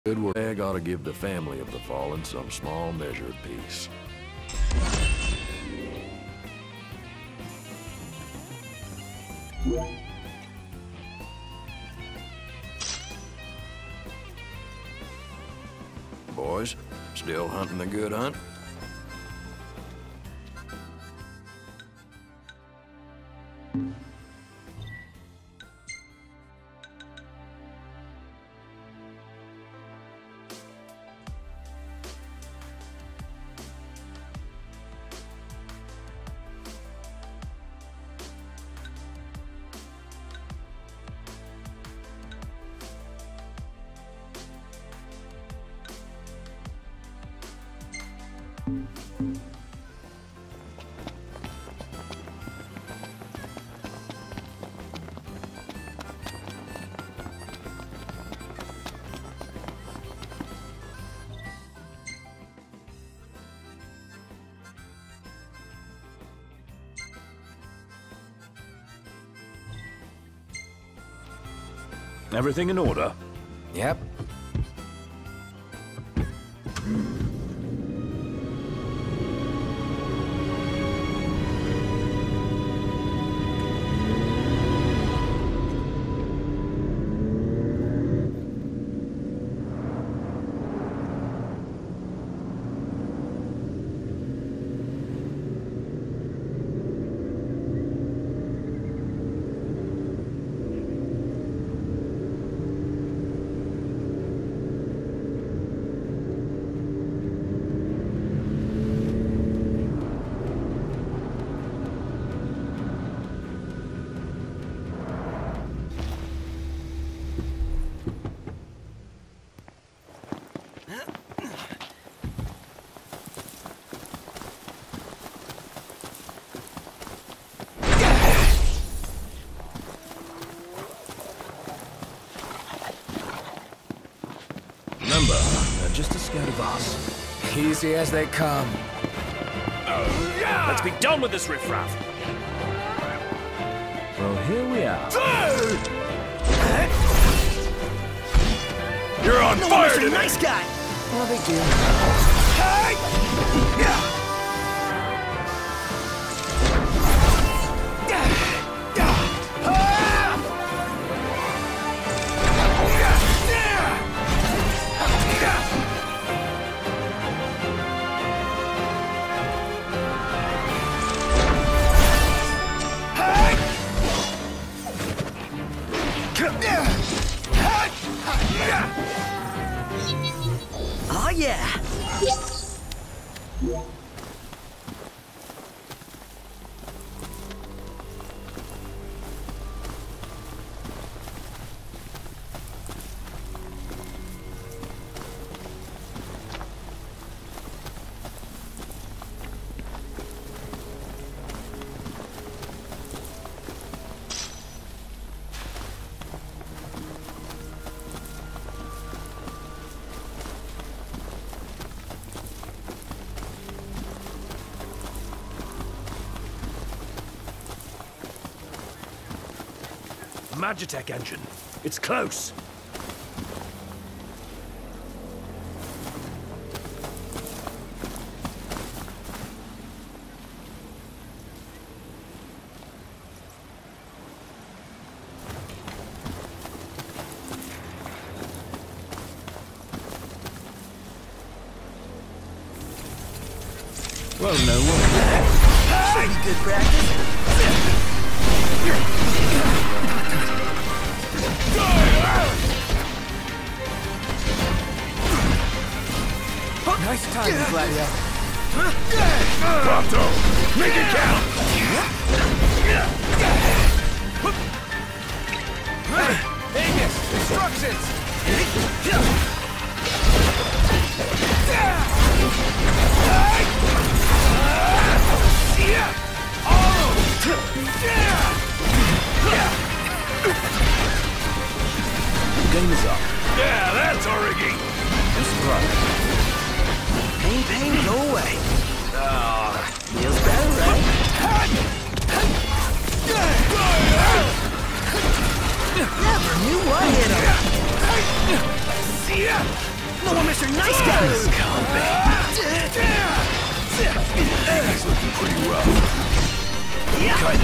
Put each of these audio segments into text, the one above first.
Good work. I gotta give the family of the fallen some small measure of peace. Boys, still hunting the good hunt? Everything in order? Yep. Remember, they're just a scared of us. Easy as they come. Let's be done with this riffraff. Well, here we are. You're on fire today! Nice guy! No big deal. Oh yeah! Magitech engine. It's close. Well, no one. Should be good practice. Nice timing, Gladio. Prompto! Make it count! Angus, instructions! Game is up. Yeah, that's our rigging! Just right. Pain, go away. Feels better, right? Never knew what hit him. See ya! No more Mr. Nice Guy! He's looking pretty rough. Kind of.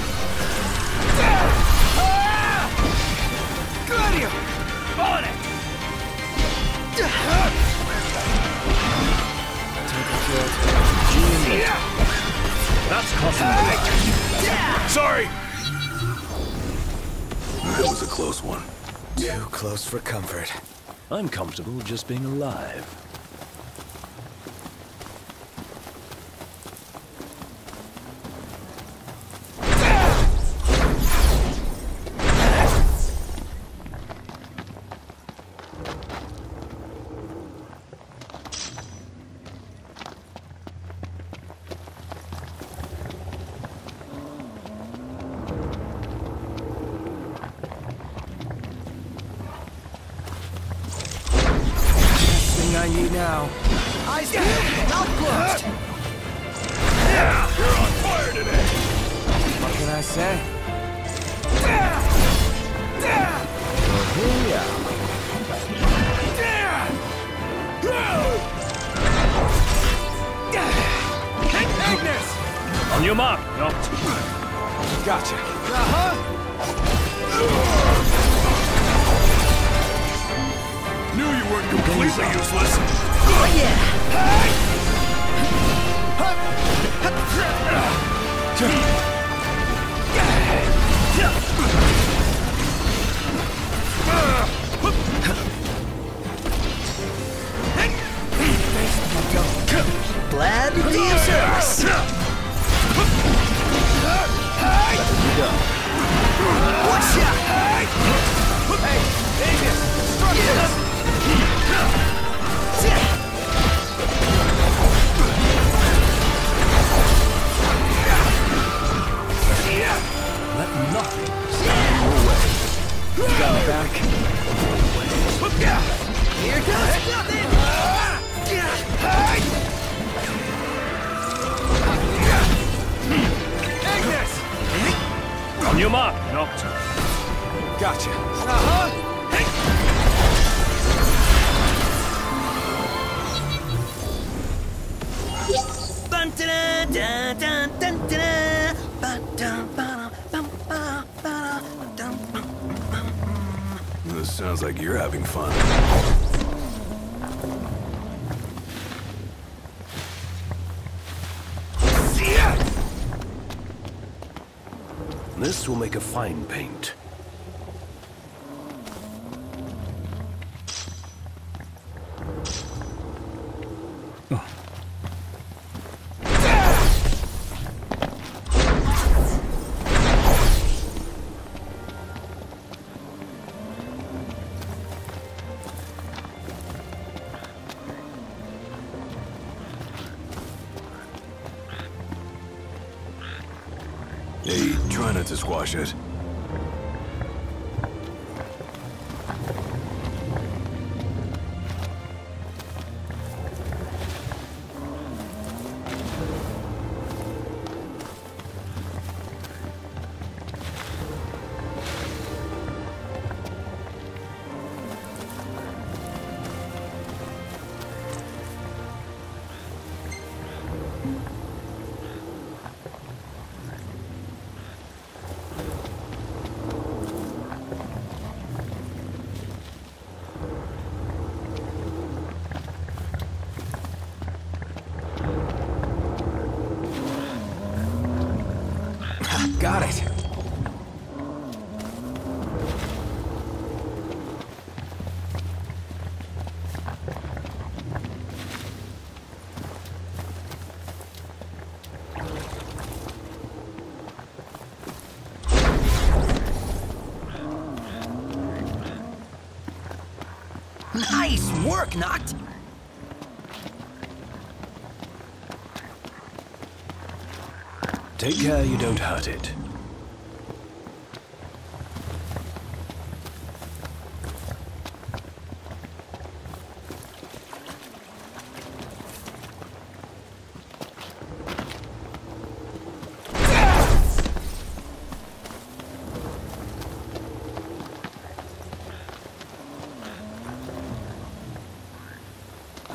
Get out of here! On it! That's costing me. Sorry! That was a close one. Too close for comfort. I'm comfortable just being alive. I need now. Eyes peeled, mouth closed. You're on fire today! What can I say? Ignis! On your mark, Noct. Gotcha. Knew you weren't completely useless. Oh yeah! Glad to be of service. One shot! Hey, Ignis! Let nothing stand in your way. Got it back. Here comes nothing! Ignis! On your mark, Noct. Gotcha. This sounds like you're having fun. This will make a fine paint. Hey, try not to squash it. Got it. Nice work, Noct. Take care you don't hurt it.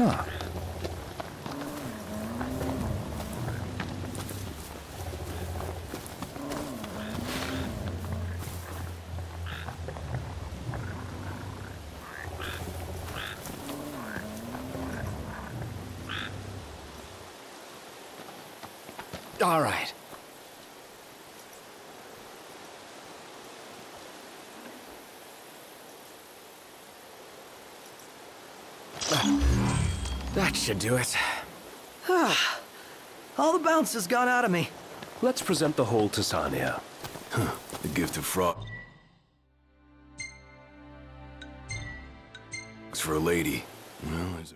Huh. All right. That should do it. All the bounce has gone out of me. Let's present the whole to Sania. The gift of frog. It's for a lady. Well, there's a...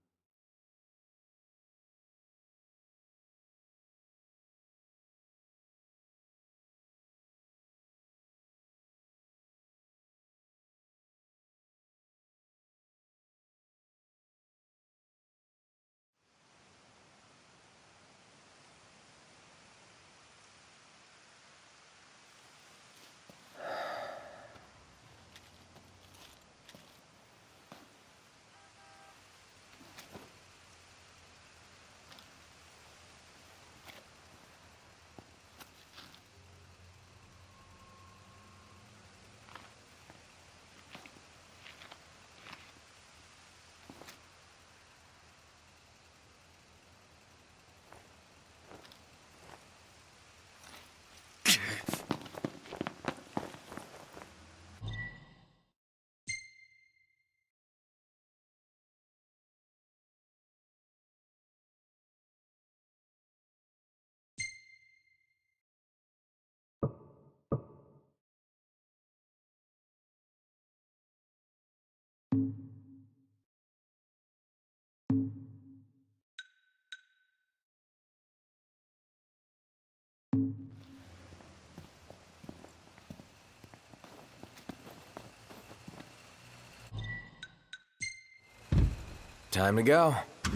Time to go.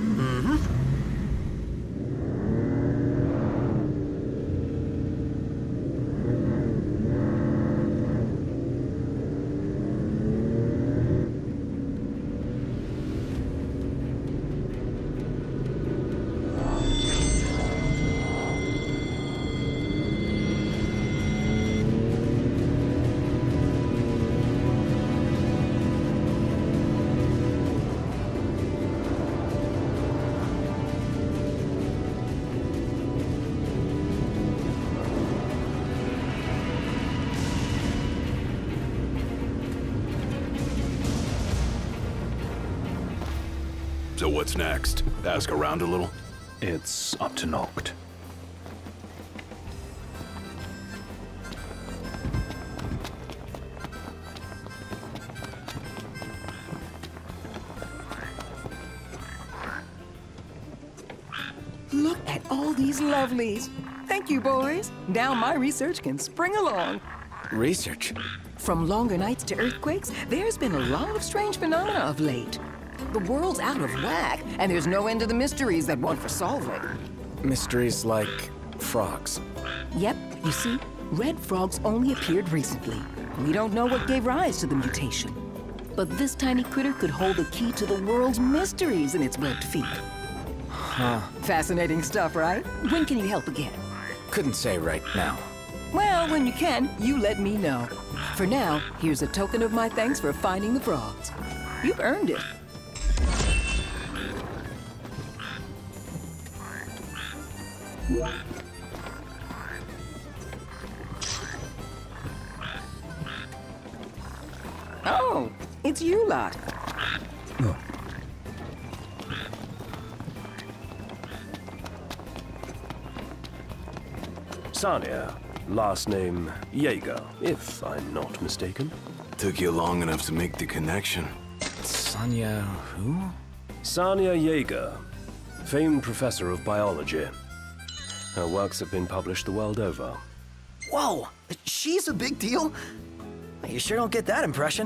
So what's next? Ask around a little? It's up to Noct. Look at all these lovelies. Thank you, boys. Now my research can spring along. Research. From longer nights to earthquakes, there's been a lot of strange phenomena of late. The world's out of whack, and there's no end to the mysteries that want for solving. Mysteries like frogs. Yep, you see, red frogs only appeared recently. We don't know what gave rise to the mutation. But this tiny critter could hold the key to the world's mysteries in its webbed feet. Huh. Fascinating stuff, right? When can you help again? Couldn't say right now. Well, when you can, you let me know. For now, here's a token of my thanks for finding the frogs. You've earned it. Oh, it's you lot. Sania, last name Yeager, if I'm not mistaken. Took you long enough to make the connection. Sania who? Sania Yeager, famed professor of biology. Her works have been published the world over. Whoa! She's a big deal? You sure don't get that impression.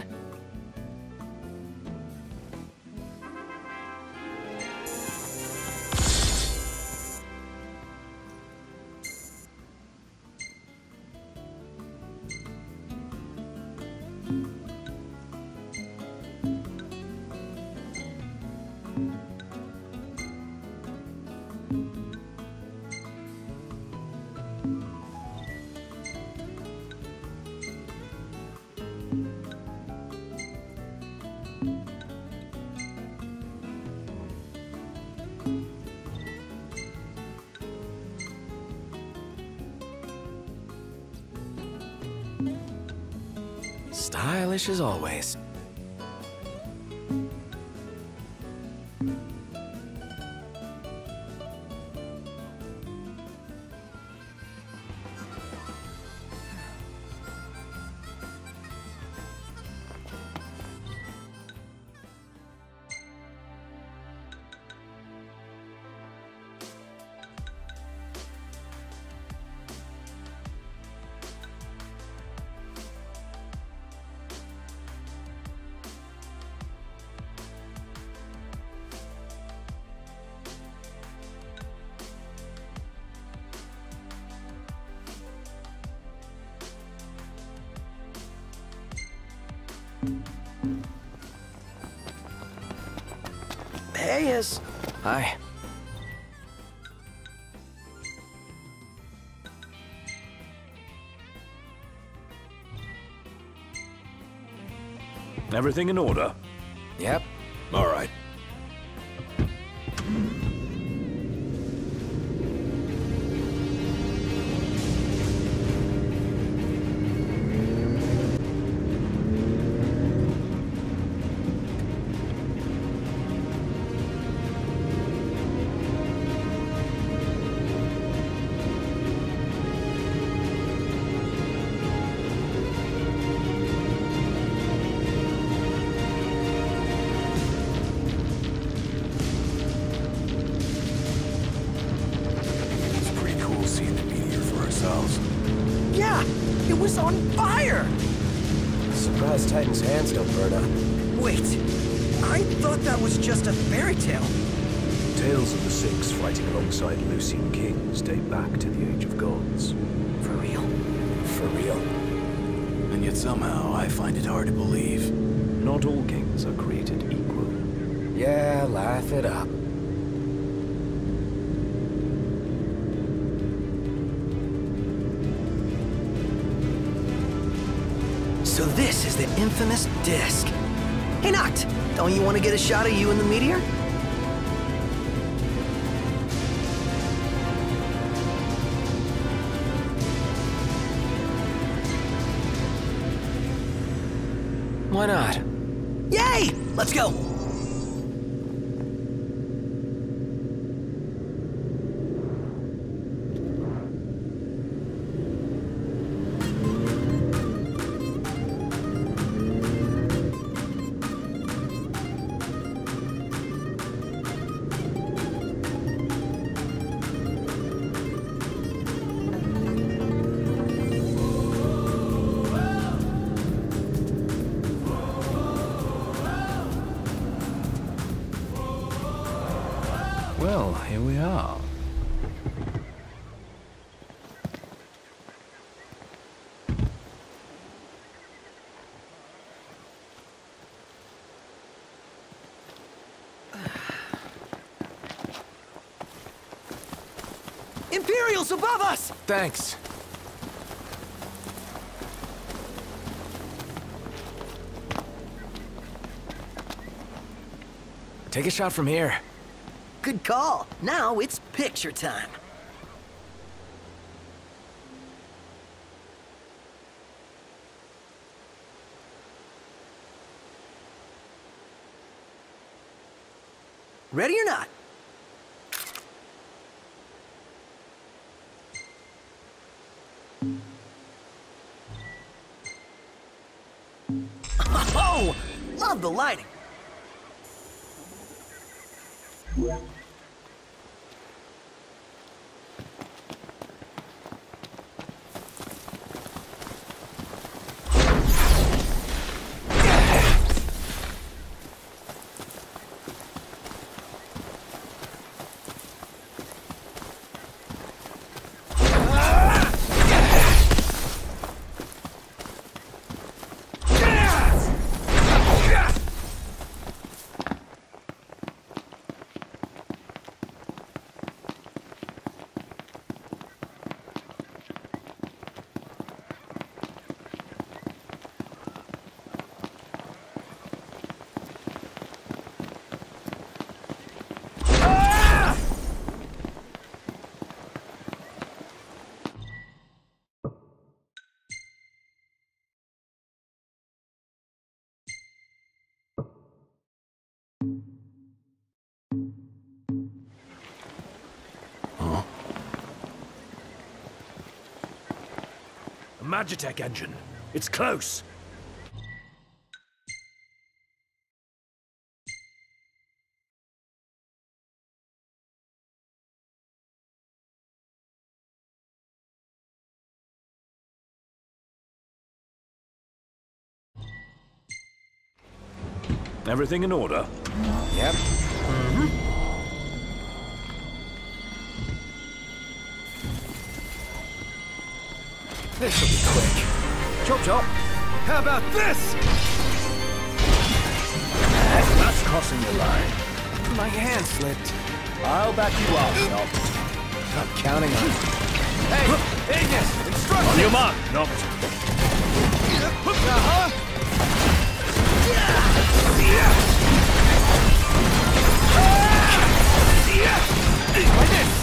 stylish as always. Hey, Is. Hi. Everything in order? Yep. All right. Yeah, it was on fire! Surprised Titan's hands don't burn up. Wait, I thought that was just a fairy tale. Tales of the Six fighting alongside Lucian kings date back to the Age of Gods. For real? For real. And yet somehow I find it hard to believe. Not all kings are created equal. Yeah, laugh it up. So this is the infamous disc. Hey, Noct, don't you want to get a shot of you in the meteor? Why not? Yay! Let's go! Well, here we are. Imperials above us! Thanks. Take a shot from here. Good call. Now it's picture time. Ready or not? Oh, love the lighting. Magitech engine. It's close. Everything in order? Yep. This'll be quick. Chop chop. How about this? That's crossing the line. My hand slipped. I'll back you up, Noct. I'm counting on you. Hey, Ignis! Instructions! On your mark, Noct. Like this!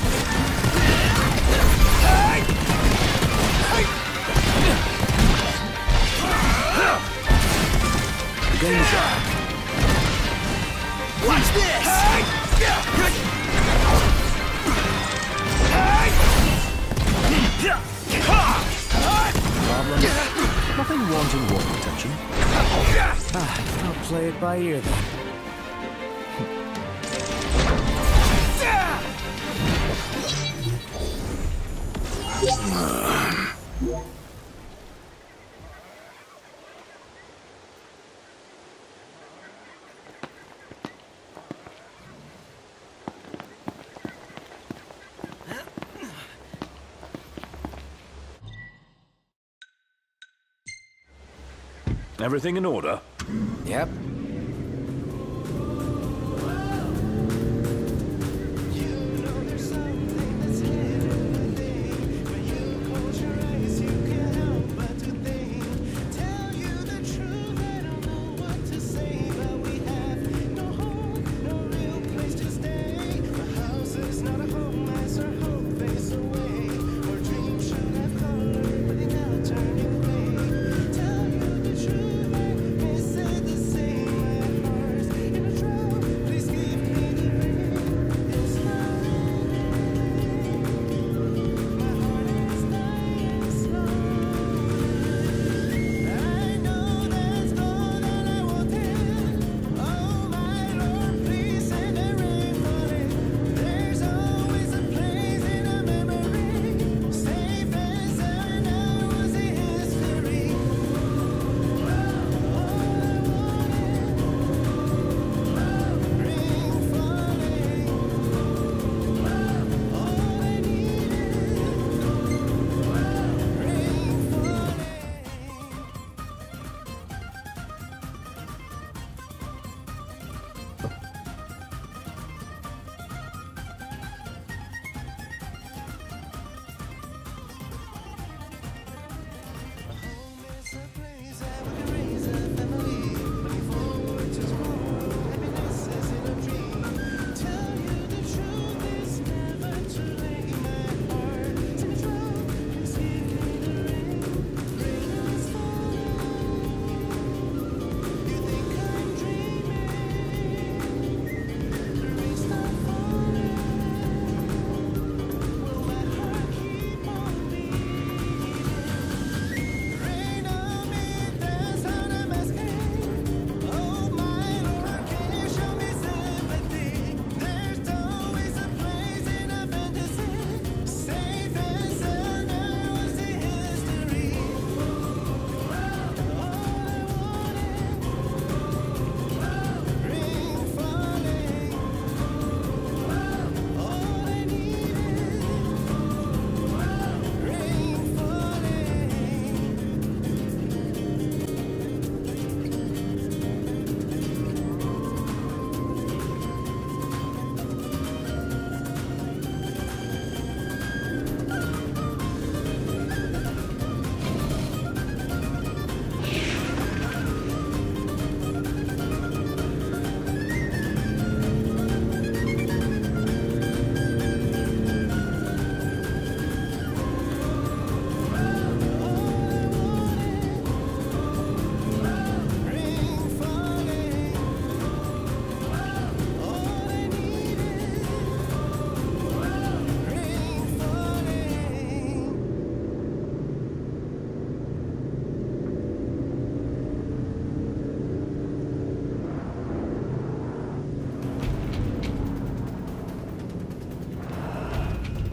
The game is on. Watch this! Problem? Nothing wanting water touching. I'll play it by ear then. Everything in order? Yep. Tell you the truth, is it the same?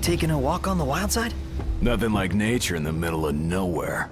taking a walk on the wild side? Nothing like nature in the middle of nowhere.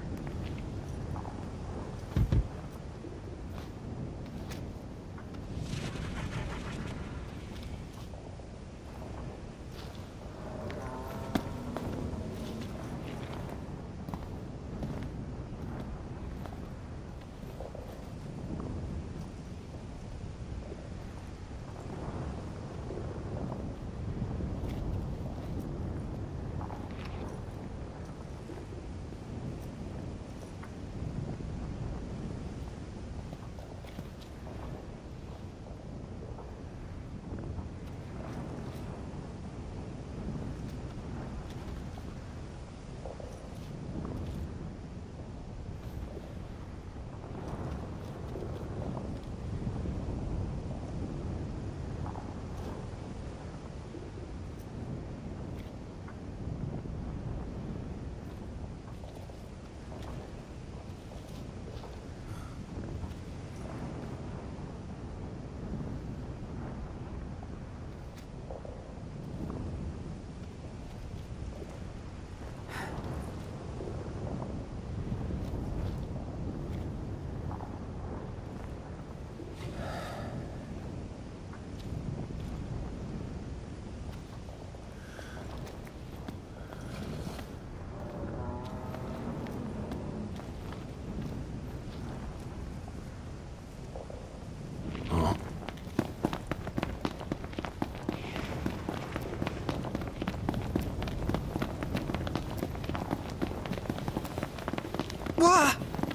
Wah!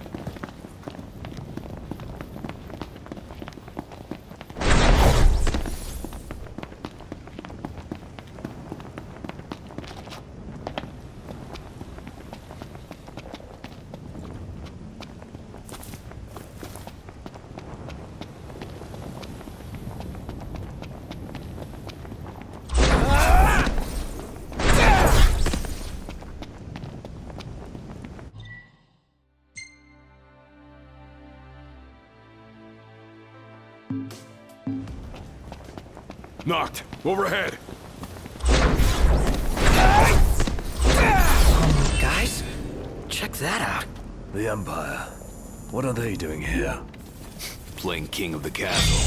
Knocked. Overhead. Guys, check that out. The Empire. What are they doing here? Playing king of the castle.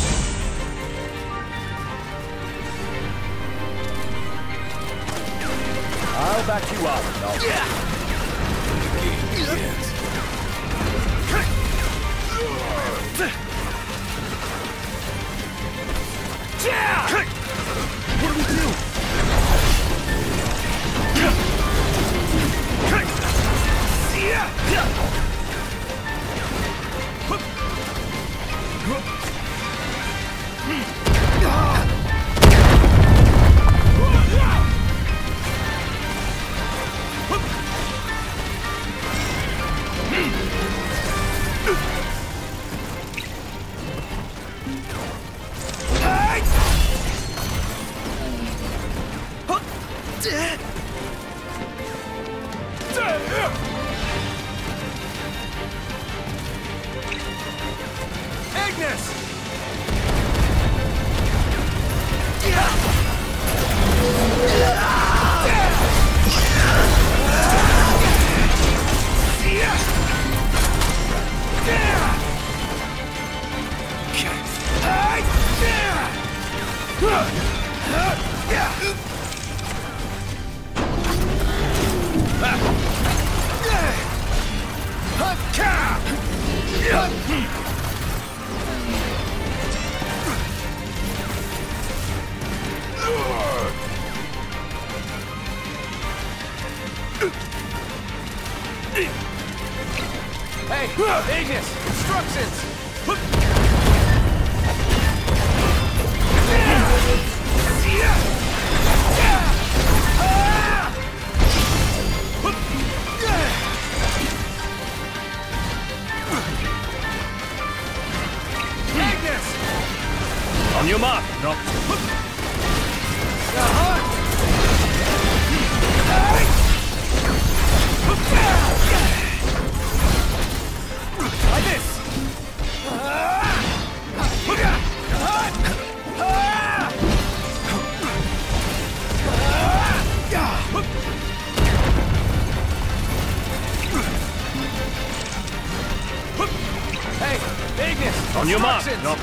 I'll back you up. No. The game begins. What do we do? Hey, Ignis! Instructions! On your mark, Noct. Like this! On your mark, Noct.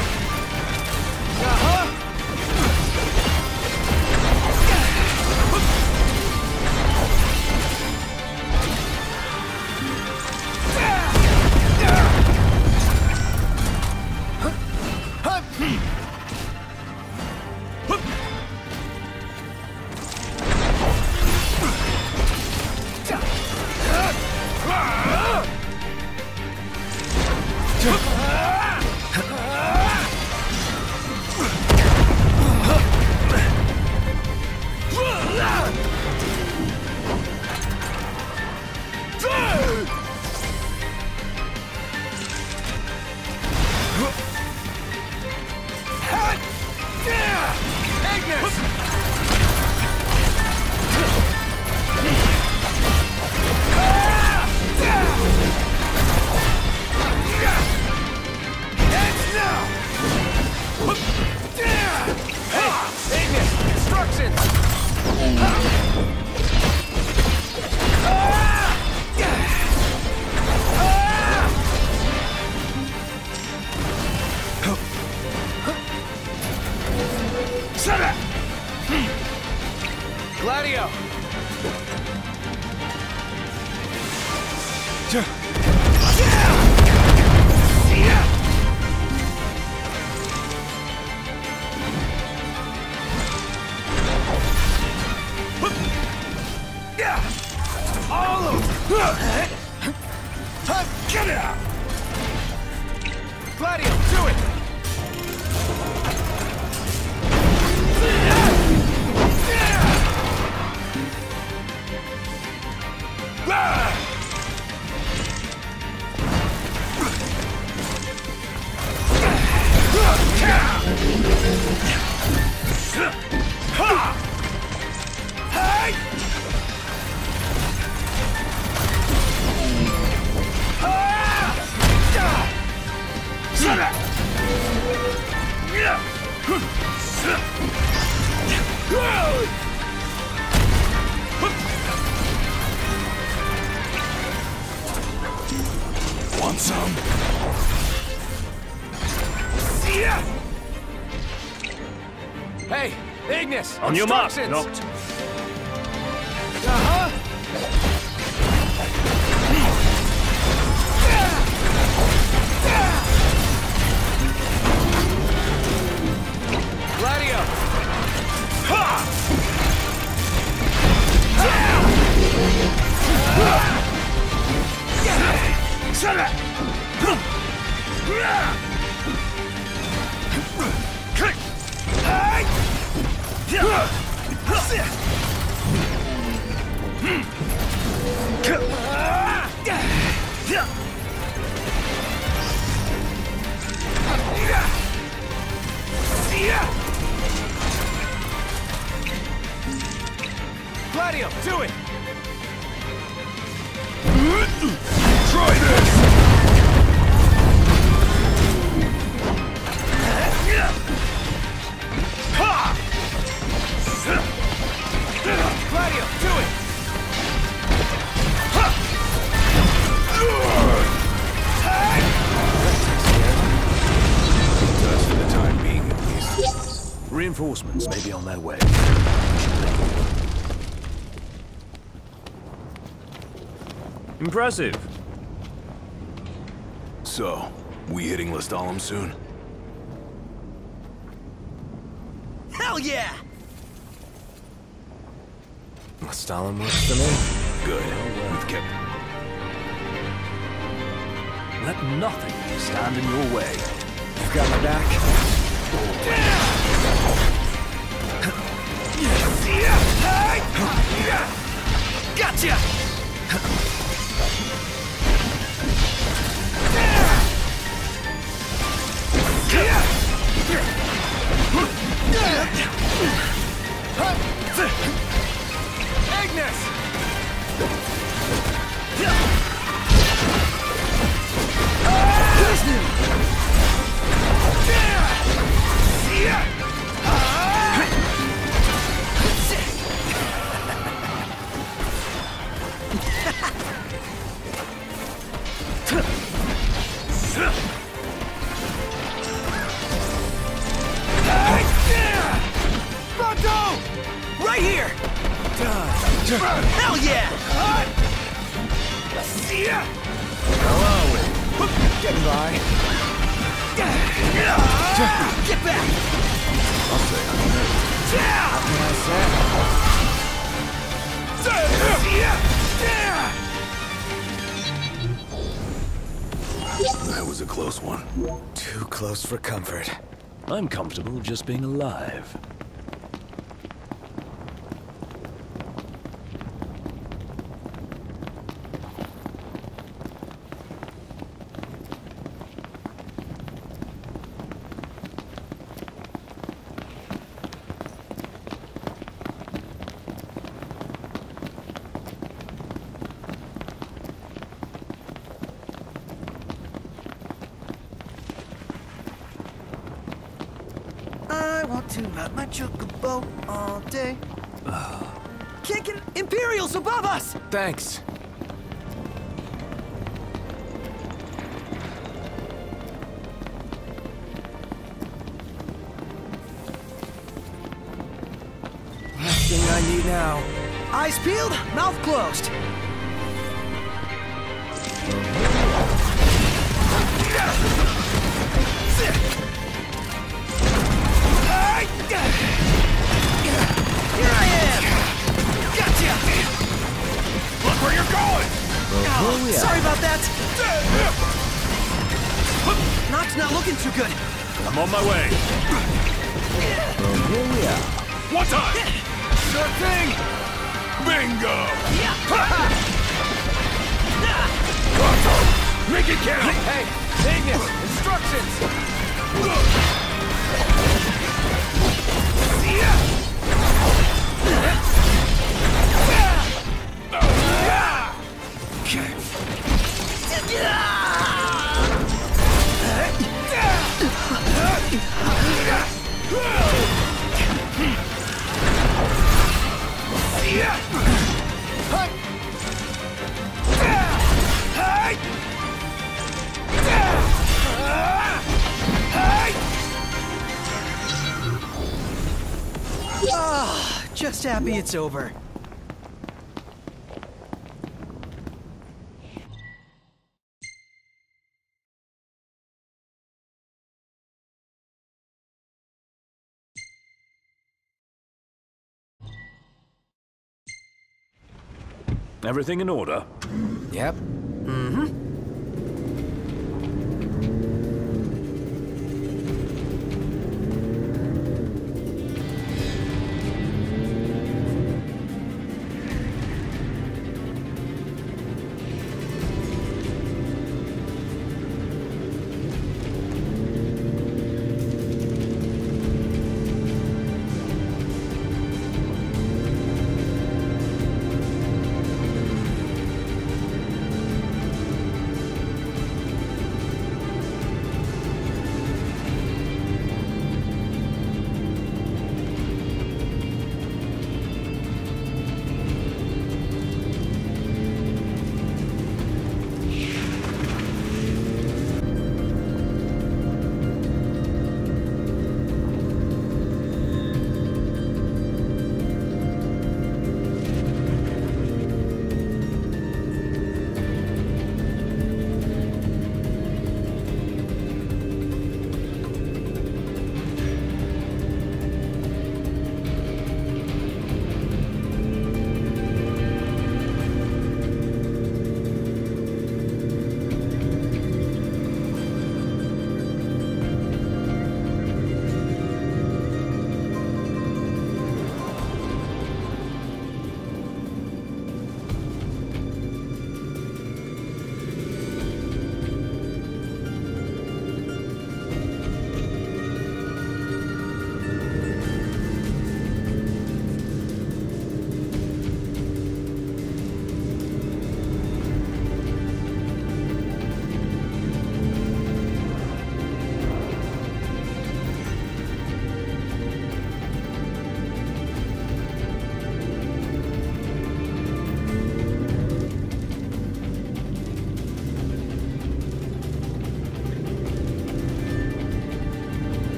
Gladio! All of get it out! Gladio, do it! Want some? Hey, Ignis! On your mark, instructions! Noct. Gladio! Gladio, do it! Try this! Gladio, do it! Just for the time being, at least. Reinforcements may be on their way. Impressive. So, we hitting Lestallum soon? Hell yeah! Stalin works for me. Good. We've kept... Let nothing stand in your way. You've got my back. Gotcha! Ignis! Hell yeah! How are we? Getting by. Get back! I'll say I'm nervous. How can I say? That was a close one. Too close for comfort. I'm comfortable just being alive. I want to ride my chocobo all day. Can't get Imperials above us! Thanks. Last thing I need now. Eyes peeled, mouth closed. Here I am! Gotcha! Look where you're going! Oh, sorry about that! Nock's not looking too good. I'm on my way. One time! Sure thing! Bingo! Yeah. Make it count! Hey, Ignis, instructions! Just happy it's over. Everything in order? Yep.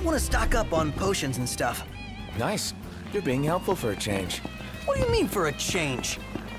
Might want to stock up on potions and stuff. Nice. You're being helpful for a change. What do you mean for a change?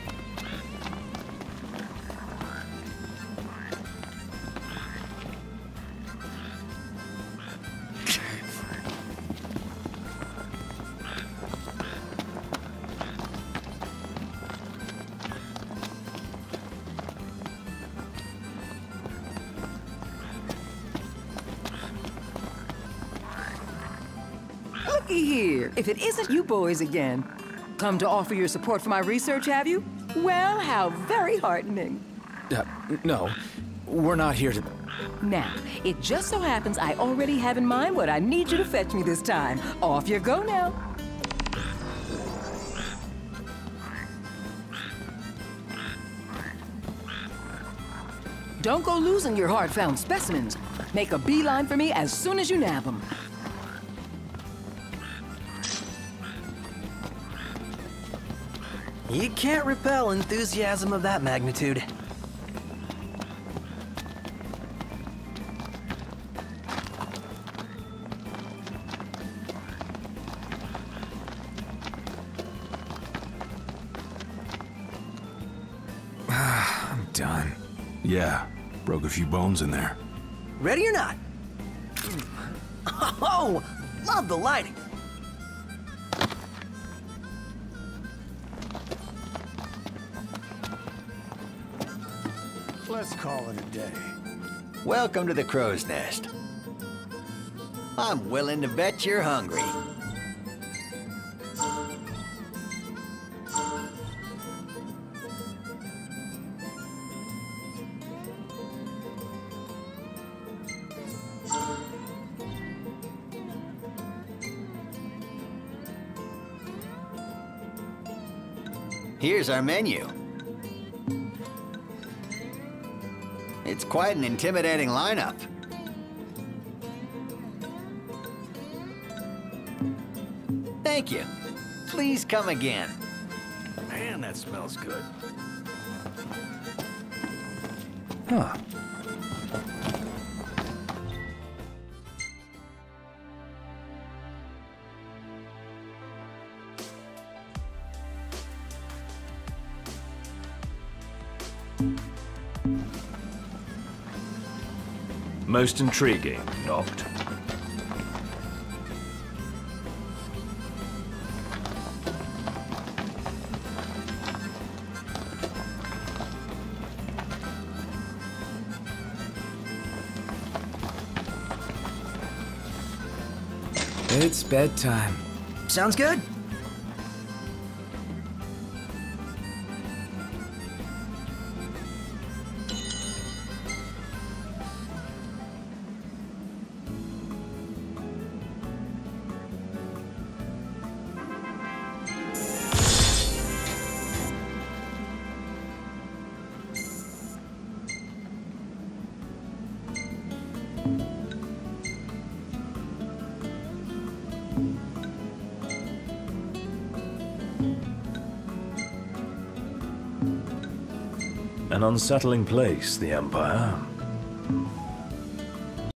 Looky here, if it isn't you boys again. Come to offer your support for my research, have you? Well, how very heartening. No, we're not here to... Now, it just so happens I already have in mind what I need you to fetch me this time. Off you go now. Don't go losing your hard-found specimens. Make a beeline for me as soon as you nab them. You can't repel enthusiasm of that magnitude. I'm done. Yeah, broke a few bones in there. Ready or not? Oh, love the lighting. Let's call it a day. Welcome to the Crow's Nest. I'm willing to bet you're hungry. Here's our menu. It's quite an intimidating lineup. Thank you. Please come again. Man, that smells good. Huh. Most intriguing, Noct. It's bedtime. Sounds good. An unsettling place, the Empire.